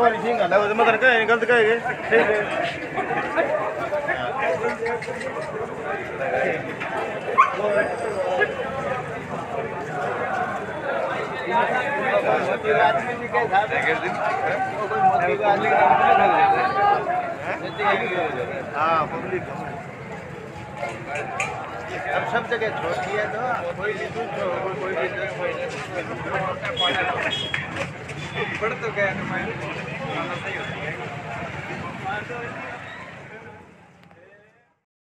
वाली सिंह आना वो मतलब कहे गलत कहेगे ठीक है आदमी के साथ कोई मोदी का आदमी हाँ पब्लिक अब सब जगह छोटी है तो कोई लीधु कोई बढ़ तो गया